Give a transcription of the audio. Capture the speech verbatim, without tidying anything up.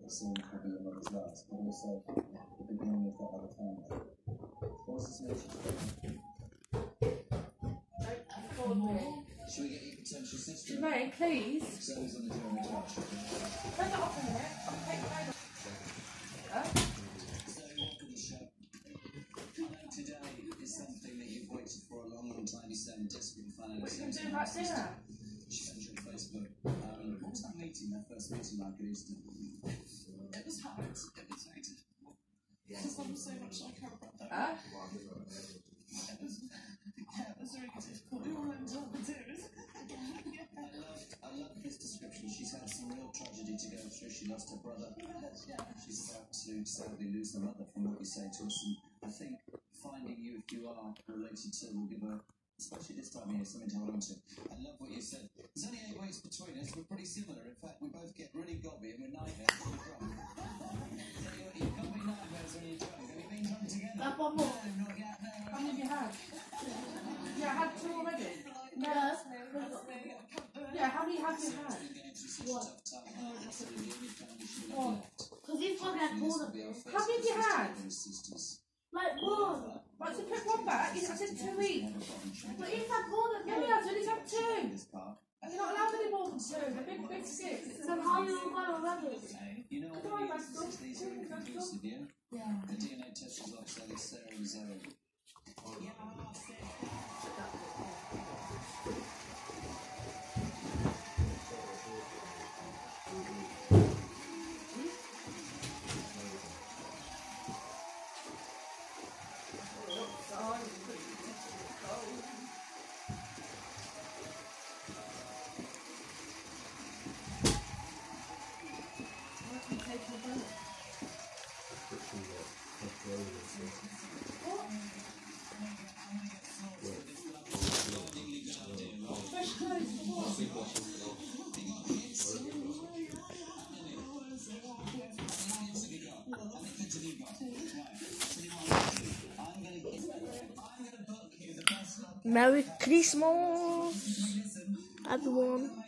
soon could be your mother's last, but also the beginning of that other family. What's this message? Should we get your potential sister? Jermaine, please. Zoe's on the journey to Russia. Turn that off a minute. I'll take the phone off. Huh? Zoe, welcome to the show. I know today is something that you've waited for a long, long time. You sound desperate and fun. What are you going to do about dinner? She sent you on Facebook. Um, what was that meeting, that first meeting like at Easter? It was hard. It was hated. Because I'm so much like her brother. Huh? It was, yeah, it was really difficult. We all ended up with it. I love, I love his description. She's had some real tragedy to go through. She lost her brother. Yeah. She's about to sadly lose her mother, from what you say to us. And I think finding you, if you are related to, will give her, especially this time of year, something to hold on to. I love what you said. There's only eight ways between us. We're pretty similar. In fact, we both get really gobby and we're nightmares when we're drunk. You've got me nightmares when you're drunk. Have you been drunk together? Have one more. No, not yet. No, How many have you had? Yeah, I had two already. No. Yeah, how many have you had? What? One. Because he's probably had more than this. How many have you had? Like one. Right, so put one back. I said two each. But he's had more than No, this. he hasn't. He's had two. And you're not allowed any more than two. They're big biscuits. Then how you got already? You know Come what on, it is? Pascal. These are inconclusive, yeah? Yeah. The D N A test results say it's Sarah and Zoe. Merry Christmas, everyone.